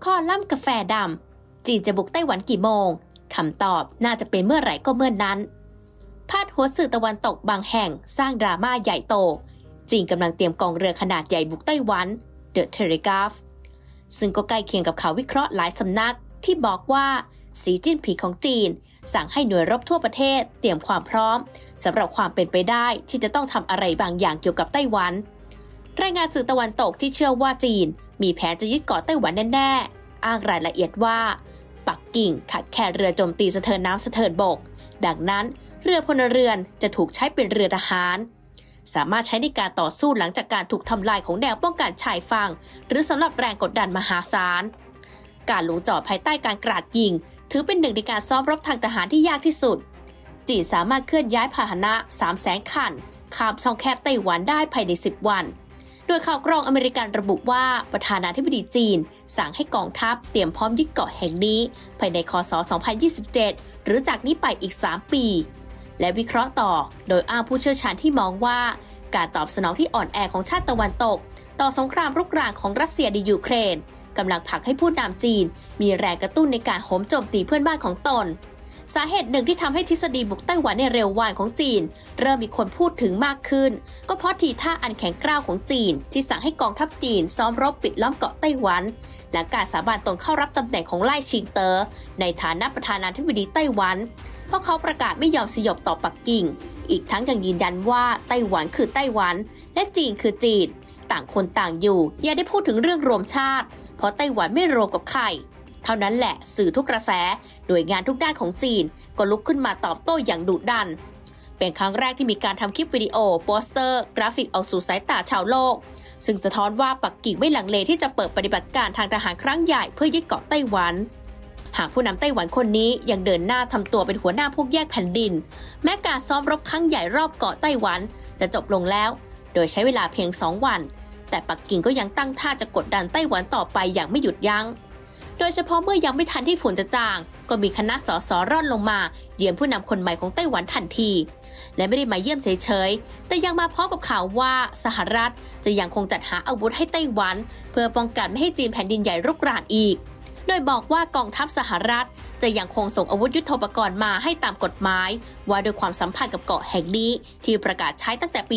คอลัมน์กาแฟดำจีนจะบุกไต้หวันกี่โมงคำตอบน่าจะเป็นเมื่อไหร่ก็เมื่อนั้นพาดหัวสื่อตะวันตกบางแห่งสร้างดราม่าใหญ่โตจีนกำลังเตรียมกองเรือขนาดใหญ่บุกไต้หวัน The Telegraph ซึ่งก็ใกล้เคียงกับข่าววิเคราะห์หลายสำนักที่บอกว่าสีจิ้นผิงของจีนสั่งให้หน่วยรบทั่วประเทศเตรียมความพร้อมสำหรับความเป็นไปได้ที่จะต้องทำอะไรบางอย่างเกี่ยวกับไต้หวันรายงานสื่อตะวันตกที่เชื่อว่าจีนมีแผนจะยึดเกาะไต้หวันแน่ๆอ้างรายละเอียดว่าปักกิ่งขาดแค่เรือโจมตีสะเทินน้ำสะเทินบกดังนั้นเรือพลเรือนจะถูกใช้เป็นเรือทหารสามารถใช้ในการต่อสู้หลังจากการถูกทำลายของแนวป้องกันชายฝั่งหรือสำหรับแรงกดดันมหาศาลการลงจอดภายใต้การกราดยิงถือเป็นหนึ่งในการซ้อมรบทางทหารที่ยากที่สุดจีนสามารถเคลื่อนย้ายพาหนะ 300,000 คันข้ามช่องแคบไต้หวันได้ภายใน10 วันโดยข่าวกรองอเมริกันระบุว่าประธานาธิบดีจีนสั่งให้กองทัพเตรียมพร้อมยึดเกาะแห่งนี้ภายในคศ 2027 หรือจากนี้ไปอีก 3 ปีและวิเคราะห์ต่อโดยอ้างผู้เชี่ยวชาญที่มองว่าการตอบสนองที่อ่อนแอของชาติตะวันตกต่อสงครามรุกรานของรัสเซียในยูเครนกำลังผลักให้ผู้นำจีนมีแรงกระตุ้นในการโหมโจมตีเพื่อนบ้านของตนสาเหตุหนึ่งที่ทำให้ทฤษฎีบุกไต้หวันในเร็ววันของจีนเริ่มมีคนพูดถึงมากขึ้นก็เพราะทีท่าอันแข็งกร้าวของจีนที่สั่งให้กองทัพจีนซ้อมรบปิดล้อมเกาะไต้หวันและการสาบานตนเข้ารับตำแหน่งของไล่ชิงเต๋อในฐานะประธานาธิบดีไต้หวันเพราะเขาประกาศไม่ยอมสยบต่อปักกิ่งอีกทั้งยังยืนยันว่าไต้หวันคือไต้หวันและจีนคือจีนต่างคนต่างอยู่อย่าได้พูดถึงเรื่องรวมชาติเพราะไต้หวันไม่รวมกับใครเท่านั้นแหละสื่อทุกกระแสหน่วยงานทุกด้านของจีนก็ลุกขึ้นมาตอบโต้อย่างดุดันเป็นครั้งแรกที่มีการทำคลิปวิดีโอโปสเตอร์กราฟิกออกสู่สายตาชาวโลกซึ่งสะท้อนว่าปักกิ่งไม่ลังเลที่จะเปิดปฏิบัติการทางทหารครั้งใหญ่เพื่อยึดเกาะไต้หวันหากผู้นำไต้หวันคนนี้ยังเดินหน้าทำตัวเป็นหัวหน้าพวกแยกแผ่นดินแม้การซ้อมรบครั้งใหญ่รอบเกาะไต้หวันจะจบลงแล้วโดยใช้เวลาเพียง2 วันแต่ปักกิ่งก็ยังตั้งท่าจะกดดันไต้หวันต่อไปอย่างไม่หยุดยั้งโดยเฉพาะเมื่อยังไม่ทันที่ฝุ่นจะจางก็มีคณะสสร่อนลงมาเยี่ยมผู้นำคนใหม่ของไต้หวันทันทีและไม่ได้มาเยี่ยมเฉยๆแต่ยังมาพร้อมกับข่าวว่าสหรัฐจะยังคงจัดหาอาวุธให้ไต้หวันเพื่อป้องกันไม่ให้จีนแผ่นดินใหญ่รุกรานอีกโดยบอกว่ากองทัพสหรัฐจะยังคงส่งอาวุธยุทโธปกรณ์มาให้ตามกฎหมายว่าโดยความสัมพันธ์กับเกาะแห่งนี้ที่ประกาศใช้ตั้งแต่ปี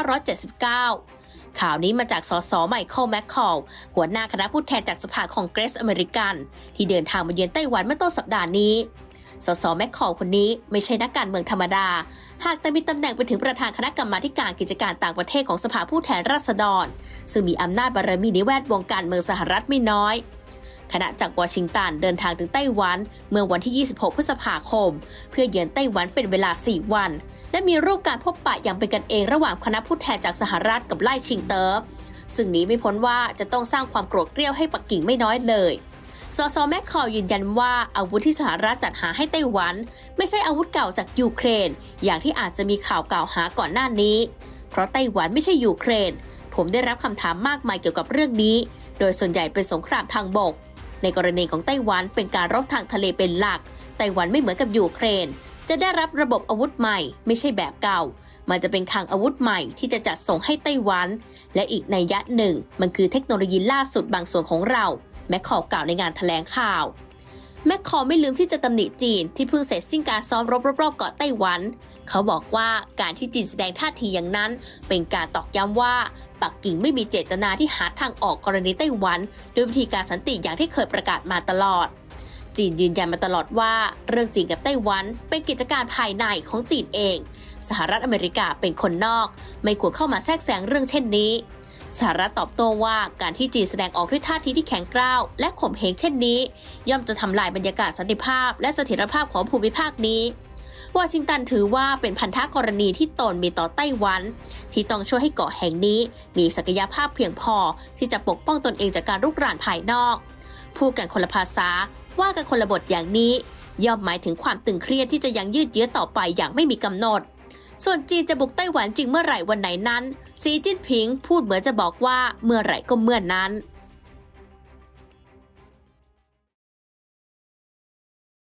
1979ข่าวนี้มาจากสสไมเคิลแมคคอลหัวหน้าคณะผู้แทนจากสภาคองเกรสอเมริกันที่เดินทางมาเยือนไต้หวันเมื่อต้นสัปดาห์นี้สสแมคคอลคนนี้ไม่ใช่นักการเมืองธรรมดาหากแต่มีตำแหน่งเป็นถึงประธานคณะกรรมาธิการกิจการต่างประเทศของสภาผู้แทนราษฎรซึ่งมีอำนาจบารมีในแวดวงการเมืองสหรัฐไม่น้อยคณะจากวอชิงตันเดินทางถึงไต้หวันเมื่อวันที่ 26 พฤษภาคมเพื่อเยือนไต้หวันเป็นเวลา 4 วันและมีรูปการพบปะอย่างเป็นกันเองระหว่างคณะผู้แทนจากสหรัฐกับไล่ชิงเต๋อซึ่งนี้ไม่พ้นว่าจะต้องสร้างความโกรธเกรี้ยวให้ปักกิ่งไม่น้อยเลยสสแมคคอลยืนยันว่าอาวุธที่สหรัฐจัดหาให้ไต้หวันไม่ใช่อาวุธเก่าจากยูเครนอย่างที่อาจจะมีข่าวกล่าวหาก่อนหน้านี้เพราะไต้หวันไม่ใช่ยูเครนผมได้รับคำถามมากมายเกี่ยวกับเรื่องนี้โดยส่วนใหญ่เป็นสงครามทางบกในกรณีของไต้หวันเป็นการรบทางทะเลเป็นหลักไต้หวันไม่เหมือนกับยูเครนจะได้รับระบบอาวุธใหม่ไม่ใช่แบบเก่ามันจะเป็นคลังอาวุธใหม่ที่จะจัดส่งให้ไต้หวันและอีกนัยยะหนึ่งมันคือเทคโนโลยีล่าสุดบางส่วนของเราแมคคอลกล่าวในงานแถลงข่าวแมคคอลไม่ลืมที่จะตำหนิจีนที่เพิ่งเสร็จสิ้นการซ้อมรบรอบเกาะไต้หวันเขาบอกว่าการที่จีนแสดงท่าทีอย่างนั้นเป็นการตอกย้ำว่าปักกิ่งไม่มีเจตนาที่หาทางออกกรณีไต้หวันด้วยวิธีการสันติอย่างที่เคยประกาศมาตลอดจีนยืนยันมาตลอดว่าเรื่องจีนกับไต้หวันเป็นกิจการภายในของจีนเองสหรัฐอเมริกาเป็นคนนอกไม่ควรเข้ามาแทรกแซงเรื่องเช่นนี้สหรัฐตอบโต้ว่าการที่จีนแสดงออกด้วยท่าทีที่แข็งกร้าวและข่มเหงเช่นนี้ย่อมจะทำลายบรรยากาศสันติภาพและเสถียรภาพของภูมิภาคนี้วอชิงตันถือว่าเป็นพันธกรณีที่ตนมีต่อไต้หวันที่ต้องช่วยให้เกาะแห่งนี้มีศักยภาพเพียงพอที่จะปกป้องตนเองจากการรุกรานภายนอกพูดกันคนละภาษาว่ากันคนละบทอย่างนี้ย่อมหมายถึงความตึงเครียดที่จะยังยืดเยื้อต่อไปอย่างไม่มีกำหนดส่วนจีนจะบุกไต้หวันจริงเมื่อไหร่วันไหนนั้นสีจิ้นผิงพูดเหมือนจะบอกว่าเมื่อไหร่ก็เมื่อนั้น